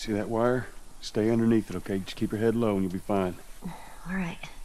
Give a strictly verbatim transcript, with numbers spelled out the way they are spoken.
See that wire? Stay underneath it, okay? Just keep your head low and you'll be fine. All right.